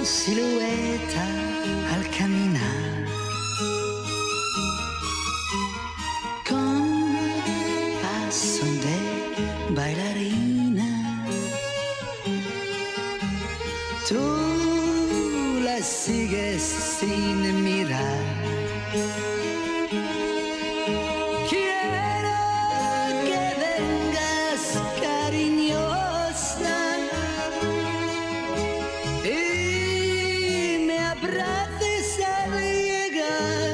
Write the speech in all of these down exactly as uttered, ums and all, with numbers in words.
silueta al caminar, con paso de bailarina. Tú la sigues sin mirar. Quiero que vengas cariñosa y me abraces al llegar.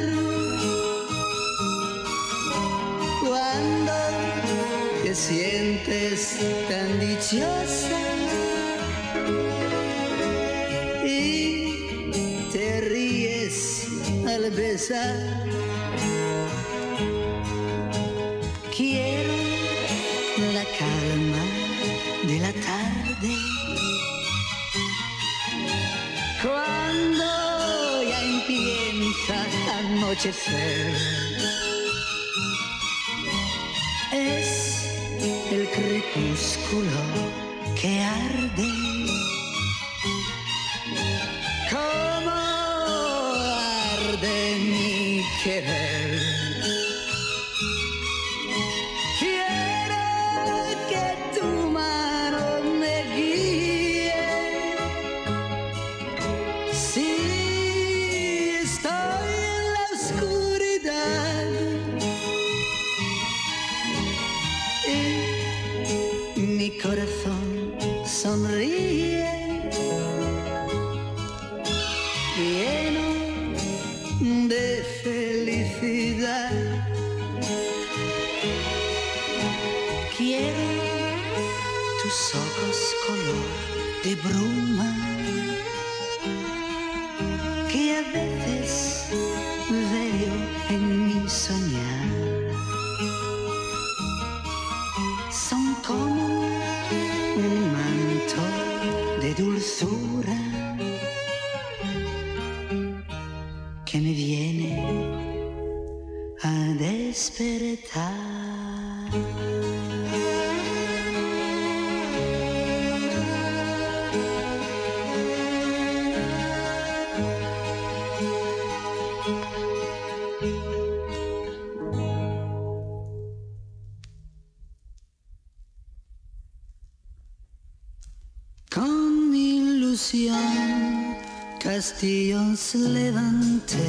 Cuando te sientes tan dichosa y te ríes al besar, quiero la calma de la tarde, cuando ya empieza a anochecer. Es el crepúsculo que arde, como arde mi querer. Quiero que tu mano me guíe si estoy en la oscuridad, y mi corazón sonríe lleno de felicidad. Quiero tus ojos color de bruma, que a veces veo en mi soñar. Son como un manto de dulzura que me viene a despertar. Con ilusión castillos levanté,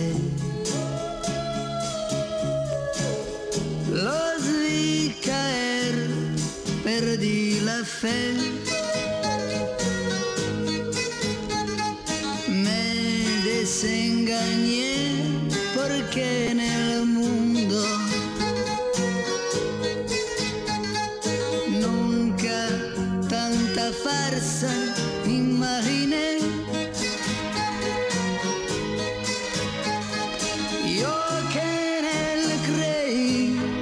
los vi caer, perdí la fe. Me desengañé porque en el mundo nunca tanta farsa imaginé. Yo que en él creí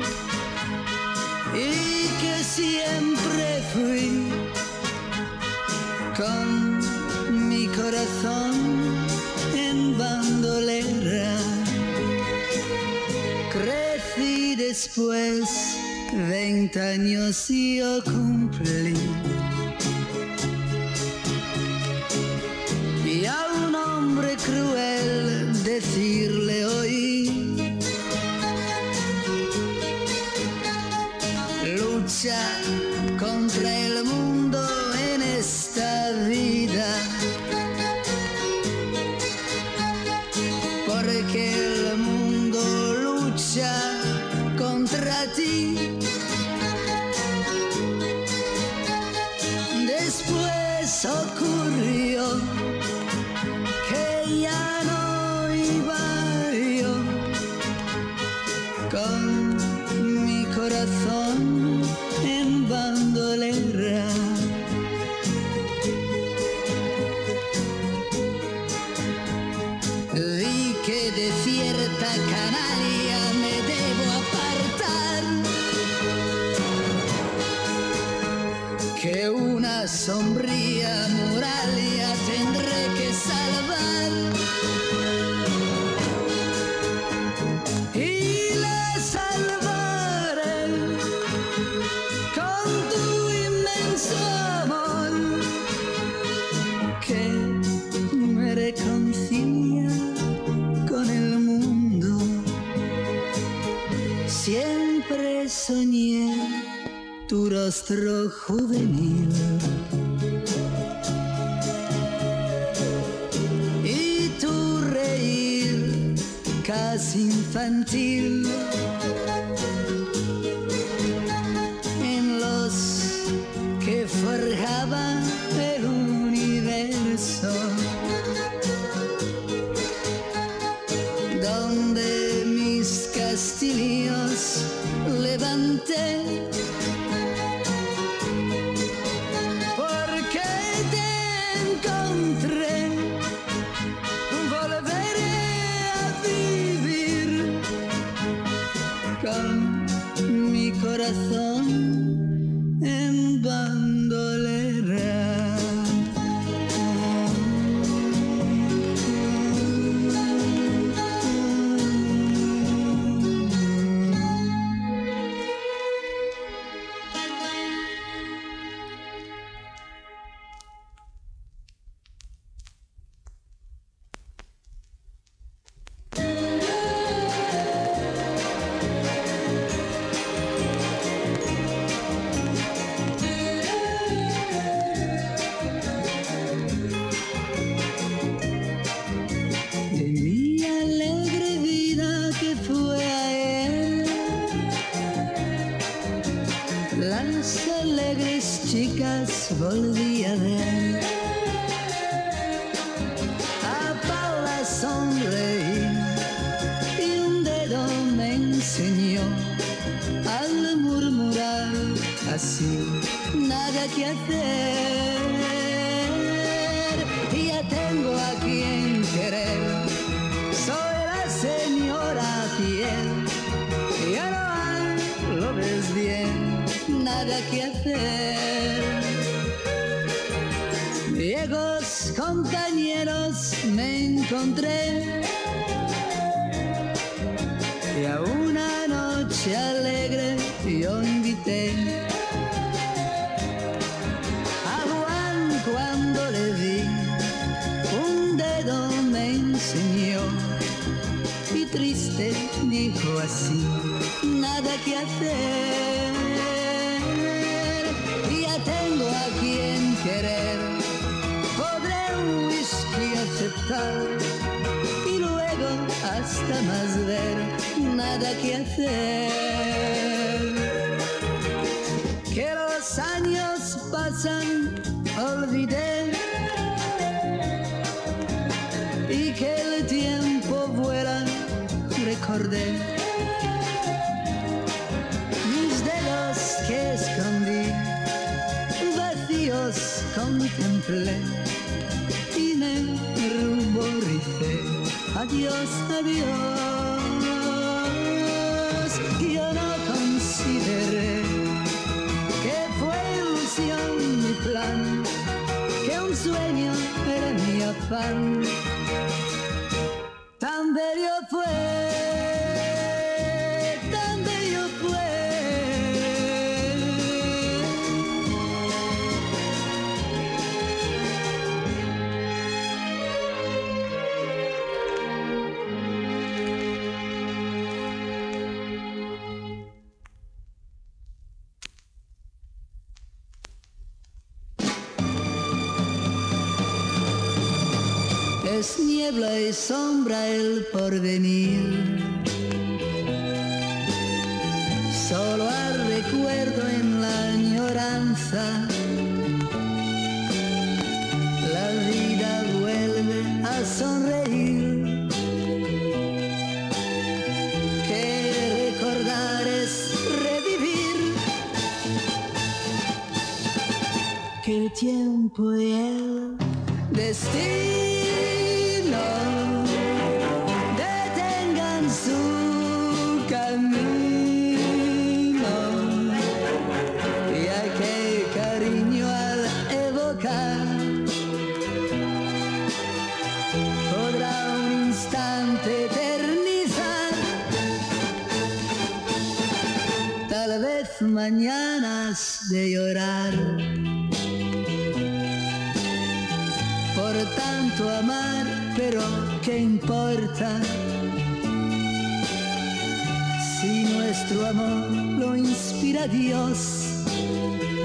y que siempre fui con mi corazón en bandolera. Crecí después, veinte años yo cumplí, y a un hombre cruel decirle oí: lucha contra el mundo en esta vida, porque el mundo lucha contra ti. Después ocurrió que ya no iba yo con mi corazón en bandolera. Vi que de cierta canalla me debo apartar, que una sombría muralla tendré que salvar, y la salvaré con tu inmenso amor, que rostro juvenil y tu reír casi infantil en los que forjaban el universo, donde mis castillos levanté, porque te encontré, volveré a vivir con mi corazón en bandolera. Las alegres chicas volví a ver, a Paula sonreí y un dedo me enseñó al murmurar así, nada que hacer, ya tengo a quien querer, soy la señora fiel, ya no hay, lo ves bien, nada que hacer. Viejos compañeros me encontré y a una noche alegre yo invité a Juan cuando le vi, un dedo me enseñó y triste dijo así, nada que hacer. Ya tengo a quien querer, podré un whisky aceptar y luego hasta más ver, nada que hacer. Que los años pasan, olvidé, y que el tiempo vuela, recordé mis dedos que escondí, vacíos contemplé y me ruboricé, adiós, adiós. Yo no consideré que fue ilusión mi plan, que un sueño era mi afán, tan bello fue. Es niebla y sombra el porvenir, solo al recuerdo en la añoranza, la vida vuelve a sonreír, que recordar es revivir, que el tiempo y el destino detengan su camino, ya que cariño al evocar podrá un instante eternizar, tal vez mañanas de llorar. Por tanto amar, pero ¿qué importa? Si nuestro amor lo inspira Dios,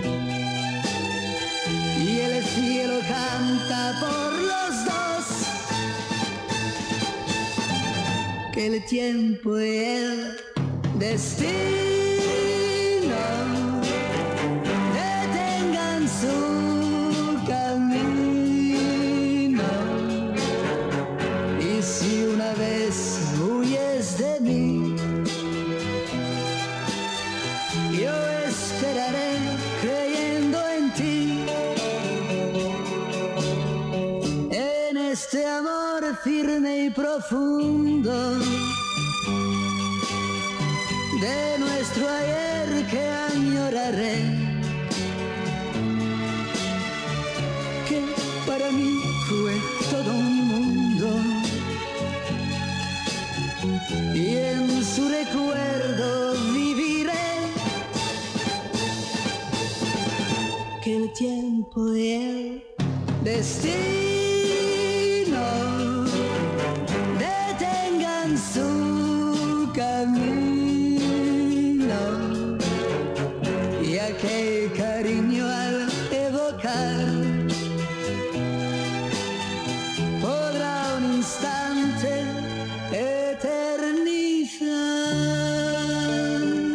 canta por los dos, que el tiempo y el destino detengan su camino. Y si una vez huyes de mí, yo esperaré creyendo en ti, en este amor firme y profundo de nuestro ayer que añoraré, que para mí fue todo un mundo, y en su recuerdo viviré. Que el tiempo y el destino detengan su camino, y aquel cariño al evocar podrá un instante eternizar.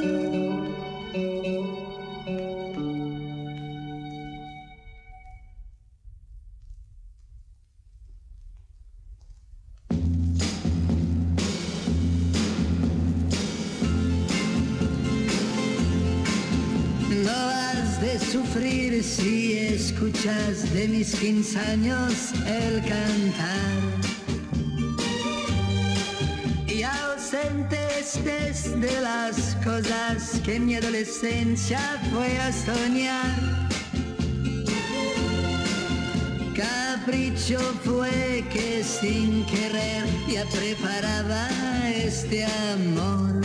No has de sufrir si escuchas de mis quince años el cantar, y ausente estés de las cosas que en mi adolescencia fue a soñar. Capricho fue que sin querer ya preparaba este amor.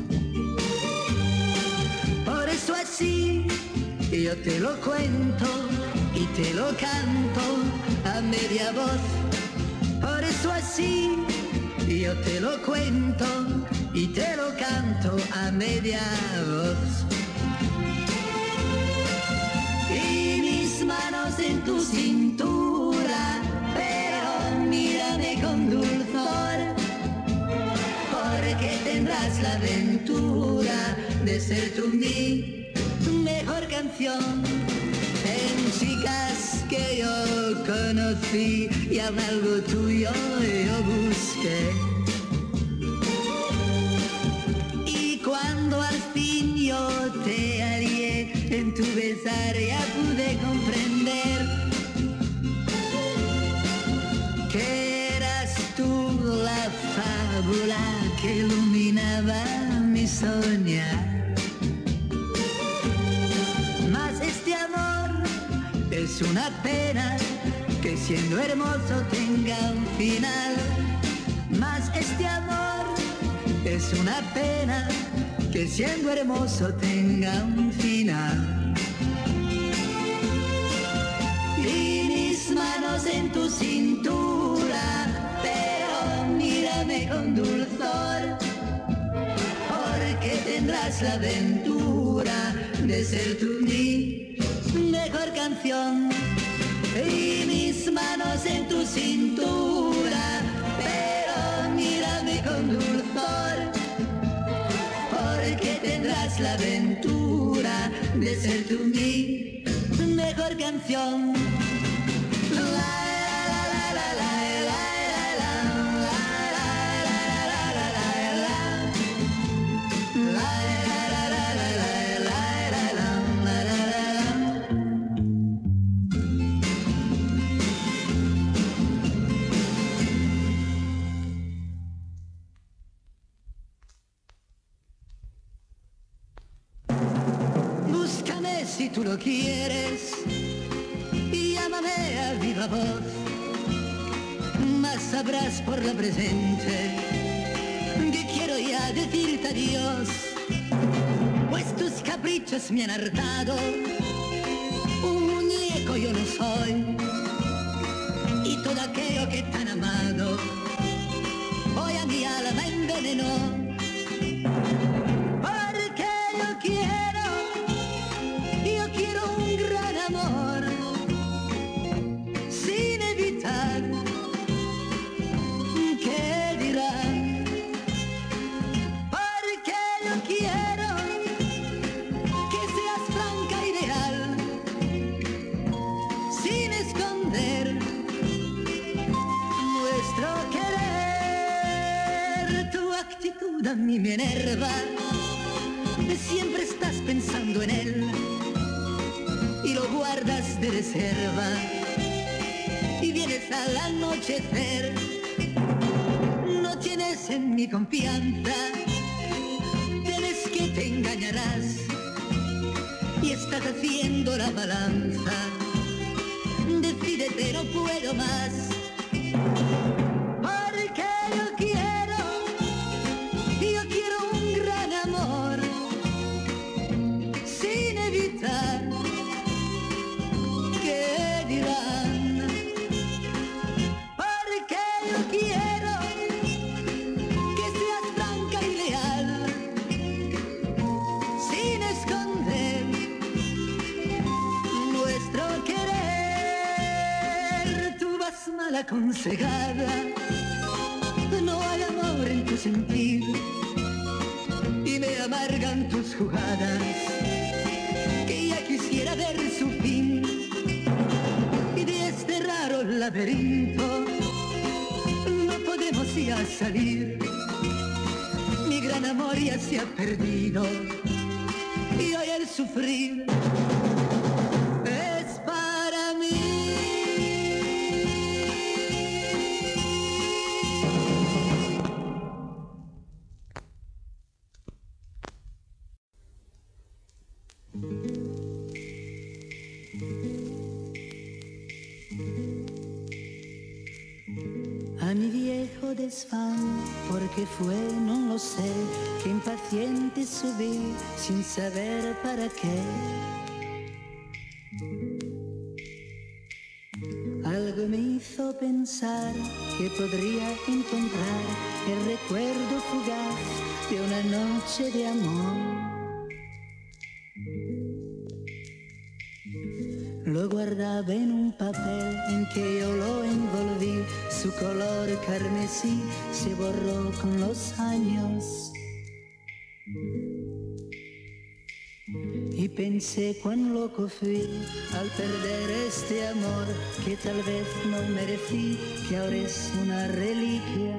Por eso así yo te lo cuento y te lo canto a media voz. Por eso así yo te lo cuento y te lo canto a media voz. Y mis manos en tu cintura, pero mírame con dulzor, porque tendrás la aventura de ser tú mi mejor canción. En chicas que yo conocí y aún algo tuyo yo busqué, y cuando al fin yo te hallé en tu besar ya pude comprender que eras tú la fábula que iluminaba mi soñar. Mas este amor es una pena que siendo hermoso tenga un final. Mas este amor es una pena que siendo hermoso tenga un final. Y mis manos en tu cintura, pero mírame con dulzor, porque tendrás la aventura de ser tú mi mejor canción. Y mis manos en tu cintura, pero mírame con dulzor, porque tendrás la aventura de ser tú mi mejor canción. Si tú lo quieres, llámame a viva voz, mas sabrás por la presente que quiero ya decirte adiós, pues tus caprichos me han hartado, un muñeco yo no soy, y todo aquello que tan amado hoy a mi alma envenenó, porque yo quiero Yo quiero un gran amor, sin a mí me enerva. Siempre estás pensando en él y lo guardas de reserva. Y vienes al anochecer, no tienes en mi confianza, temes que te engañarás y estás haciendo la balanza. Decídete, no puedo más, porque yo quiero, yo quiero un gran amor, sin evitar que dirán, porque yo quiero que seas franca y leal, sin esconder nuestro querer. Tú vas mal aconsejada, no hay amor en tu sentir y me amargan tus jugadas, que ya quisiera ver su fin. Y de este raro laberinto no podemos ya salir, mi gran amor ya se ha perdido y hoy el sufrir es para mí. A mi viejo desván, porque fue, no lo sé, que impaciente subí sin saber para qué. Algo me hizo pensar que podría encontrar el recuerdo fugaz de una noche de amor. Lo guardaba en un papel en que yo lo envolví, su color carmesí se borró con los años. Y pensé cuán loco fui al perder este amor que tal vez no merecí, que ahora es una reliquia.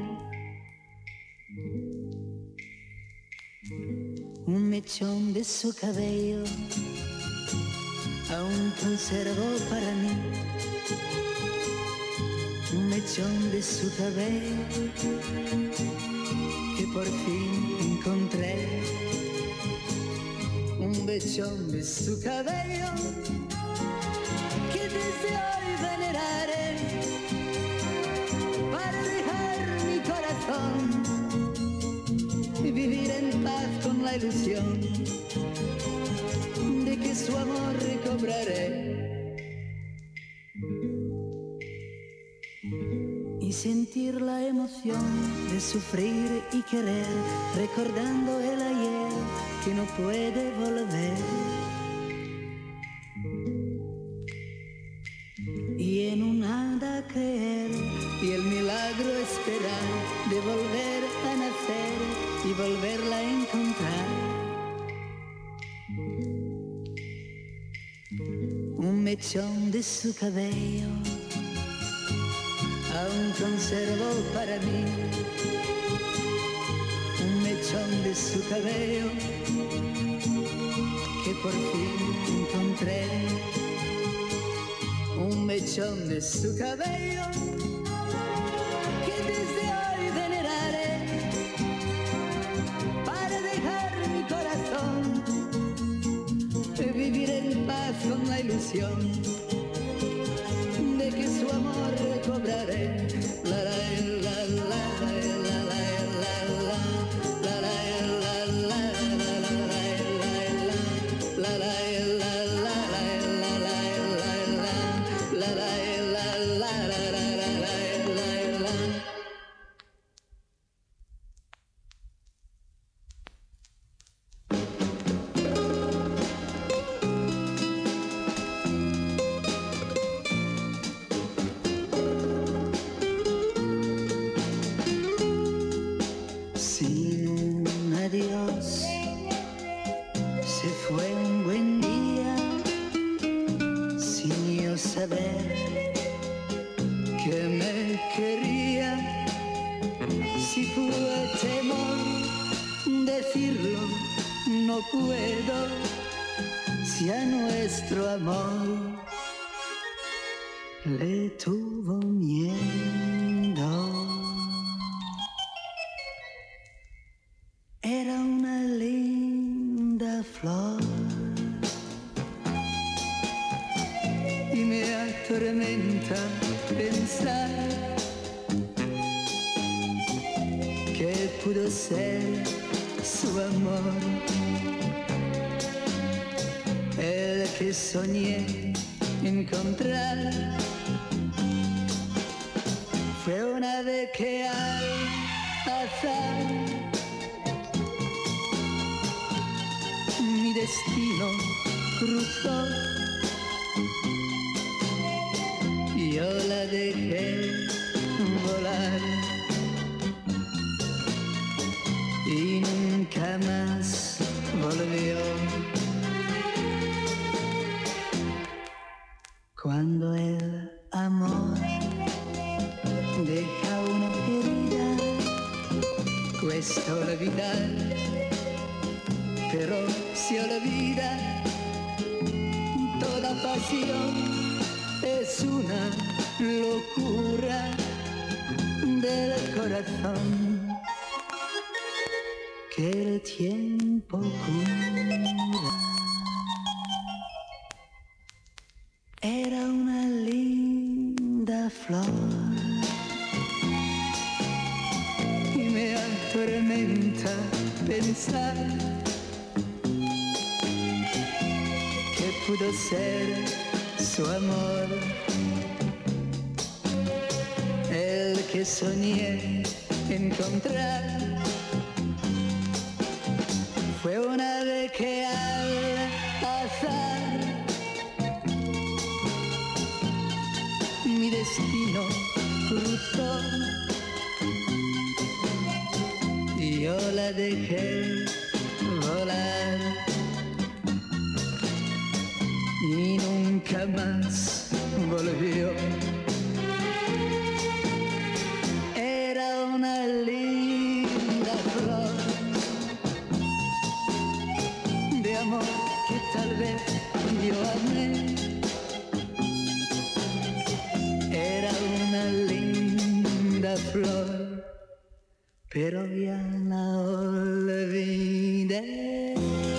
Un mechón de su cabello aún conservo para mí, un mechón de su cabello que por fin encontré, un mechón de su cabello que desde hoy veneraré para dejar mi corazón y vivir en paz con la ilusión de que su amor recobraré y sentir la emoción de sufrir y querer, recordando el ayer que no puede volver, y en un nada creer y el milagro esperar de volver a nacer y volverla a encontrar. Un mechón de su cabello aún conservo para mí, un mechón de su cabello que por fin encontré, un mechón de su cabello que desde hoy veneraré para dejar mi corazón vivir en paz con la ilusión de que su amor recobraré. La la la la la la la la la si fue temor decirlo no puedo, si a nuestro amor le tuvo miedo. Era una linda flor y me atormenta pensar que pudo ser su amor, el que soñé encontrar. Fue una ave que al azar mi destino cruzó. Yo la dejé volar y nunca más volvió. Cuando el amor deja una herida, cuesta olvidar, pero se olvida. Toda pasión es una locura del corazón que el tiempo cura. Era una linda flor y me atormenta pensar que pudo ser su amor, el que soñé encontrar. Fue una ave que al azar mi destino cruzó y yo la dejé volar y nunca más volvió. Era una linda flor de amor que tal vez yo amé. Era una linda flor, pero ya la olvidé.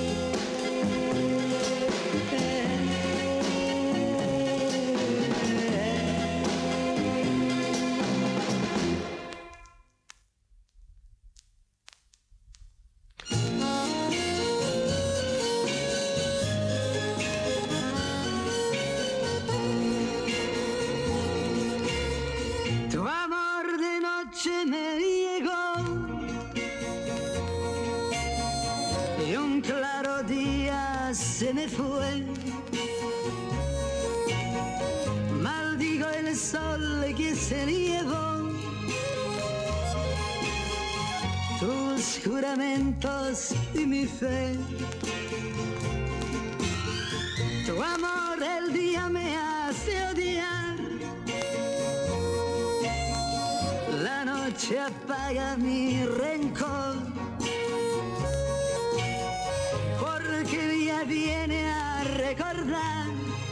Se me fue, maldigo el sol que se llevó tus juramentos y mi fe. Tu amor el día me hace odiar, la noche apaga mi rencor. Viene a recordar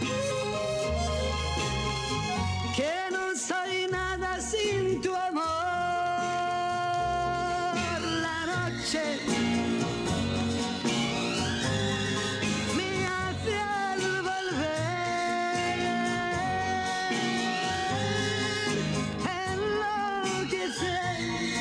que no soy nada sin tu amor. La noche me hace al volver enloquecer.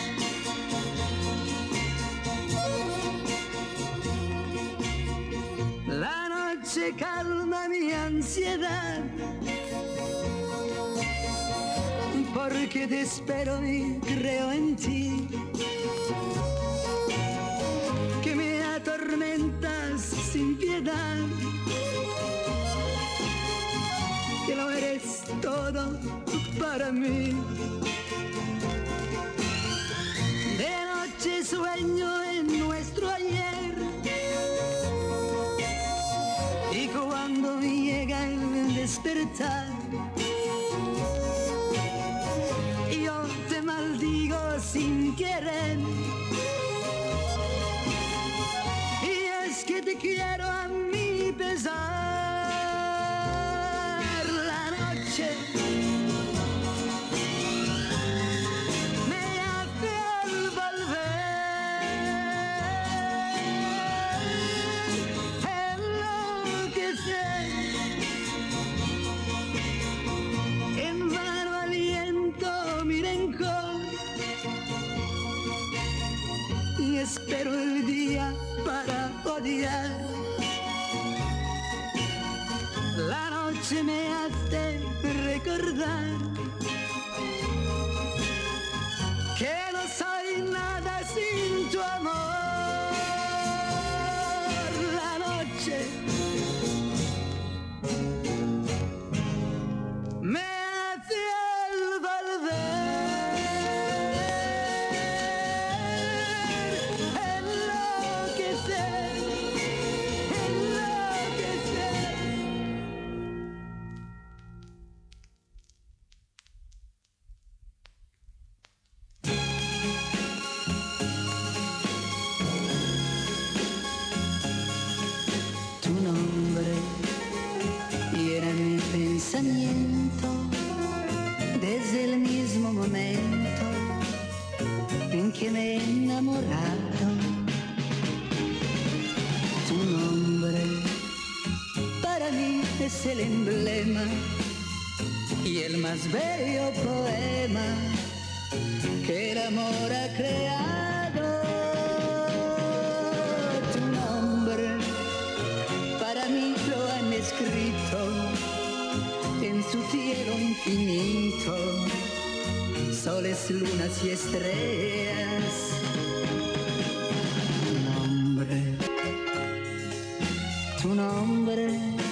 La noche calma mi ansiedad, porque te espero y creo en ti, que me atormentas sin piedad, que lo eres todo para mí. De noche sueño en nuestro ayer, y cuando llega el despertar, yo te maldigo sin querer, quiero a mi pesar. La noche me hace volver, enloquecer. En vano aliento mi rencor y espero el día para odiar. La noche me hace recordar que no soy nada sin tu amor. La noche me hace volver, enloquecer, enloquecer. Tu nombre era mi pensamiento desde el mismo momento en que me he enamorado. Tu nombre para mí es el emblema y el más bello poema que el amor ha creado. Tu nombre para mí lo han escrito en su cielo infinito, soles, lunas y estrellas. Tu nombre, tu nombre.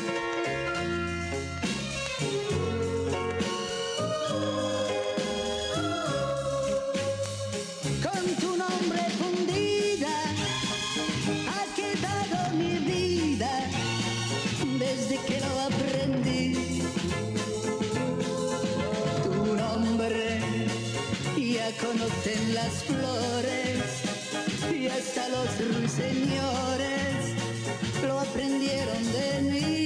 Con tu nombre fundida ha quedado mi vida desde que lo aprendí. Tu nombre ya conocen las flores y hasta los ruiseñores lo aprendieron de mí.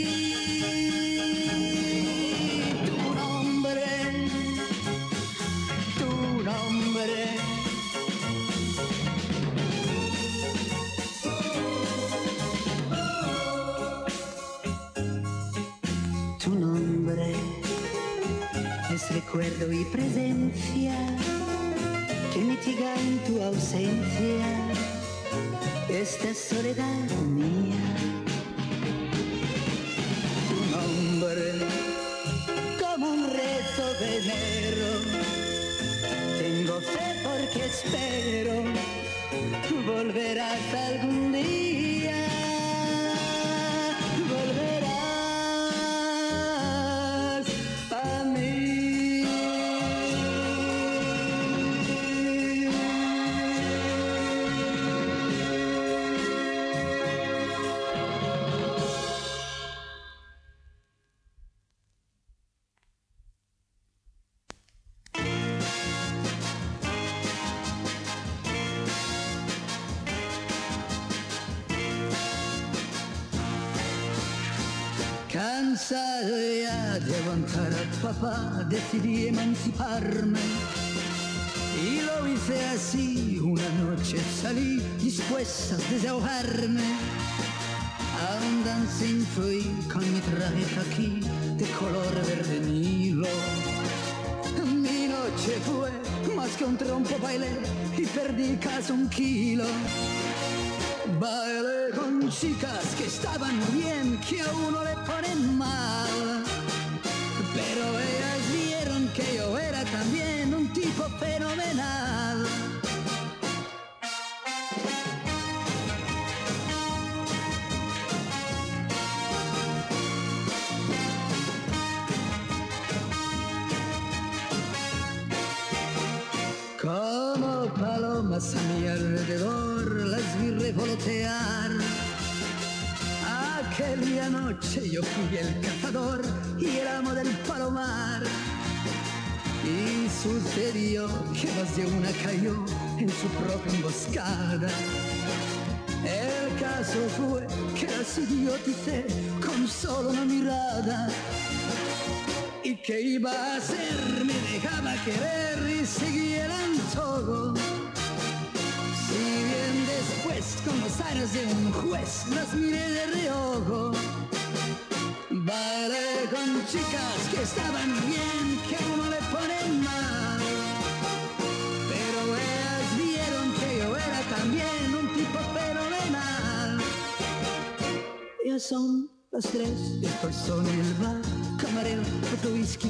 Tu nombre, tu nombre. Tu nombre es recuerdo y presencia que mitiga en tu ausencia esta soledad mía. Tu nombre, como un rezo de enero, tengo fe porque espero volverás algún día, volverás a mí. Cansado ya de aguantar a papá, decidí emanciparme y lo hice así. Una noche salí dispuesta a desahogarme. A un dancing fui con mi traje aquí de color verde Nilo. Mi noche fue más que un trompo, bailé y perdí casi un kilo. Bailé con chicas que estaban bien, que a uno le ponen mal, pero ellas vieron que yo era también un tipo fenomenal. Como palomas a mi alrededor las vi revolotear. Aquella noche yo fui el cazador y el amo del palomar. Y sucedió que más de una cayó en su propia emboscada. El caso fue que las idioticé con solo una mirada. ¿Y qué iba a hacer? Me dejaba querer y seguía el antojo. Si bien después, con los aires de un juez, las miré de reojo. Bailé con chicas que estaban bien, que a uno le ponen mal. Pero ellas vieron que yo era también un tipo fenomenal. Ya son las tres, estoy solo en el bar, camarero, otro whisky.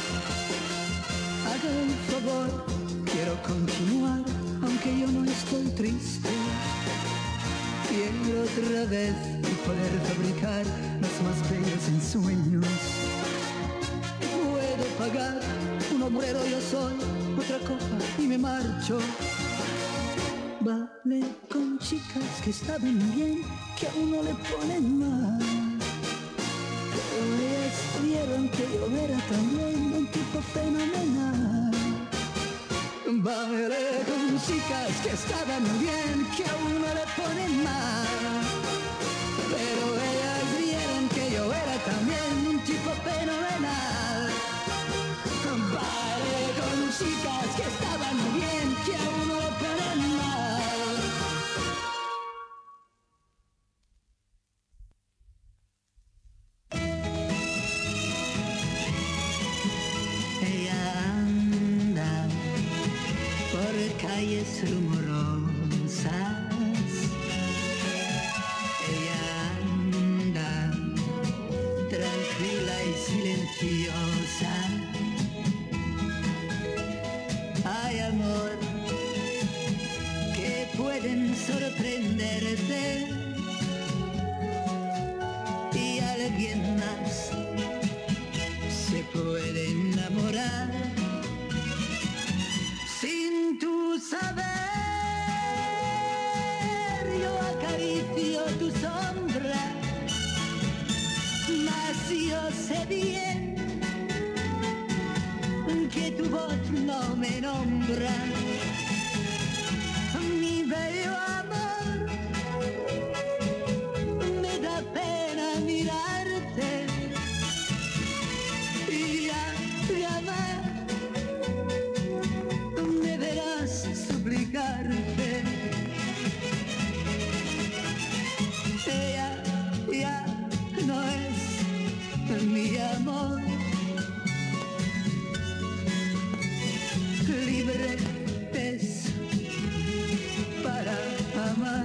Haga el favor, quiero continuar, aunque yo no estoy triste. Quiero otra vez poder fabricar los más bellos ensueños. Puedo pagar un obrero, yo soy otra copa y me marcho. Vale con chicas que estaban bien, que a uno le ponen mal. Pero ellas vieron que yo era también un tipo fenomenal. Bailé con chicas que estaban bien, que a uno le ponen mal. Pero ellas vieron que yo era también un tipo fenomenal. Bailé con chicas que estaban bien, que a uno le ponen mal. Ella anda por calles rumorosas. Ella anda tranquila y silenciosa. Hay amor que pueden sorprenderte y alguien más se puede enamorar sin tu saber. Yo acaricio tu sombra, mas yo sé bien que tu voz no me nombra. Mi bello amor, me da pena mirarte y ya, ya me verás suplicarte. Ella ya no es mi amor. Libre es para amar.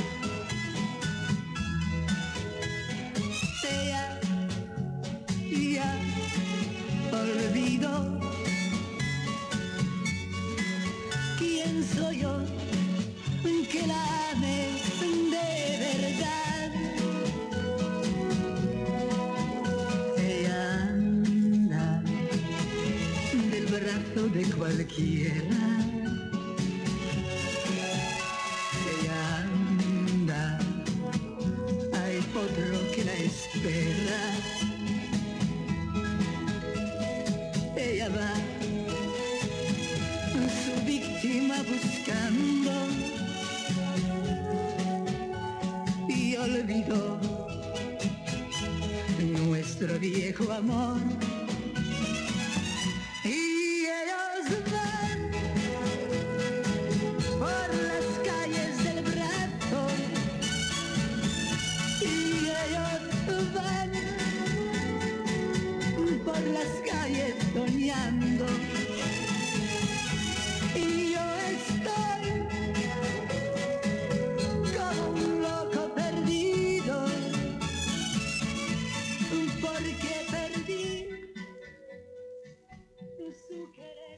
Ella ya olvidó quién soy yo, que la ame de verdad. Ella anda del brazo de cualquiera. Ella anda, hay otro que la espera. Ella va su víctima buscando y olvidó nuestro viejo amor. Y ellos van por las calles del brazo, y ellos van por las calles soñando. Y yo estoy como un loco perdido, porque perdí su querer.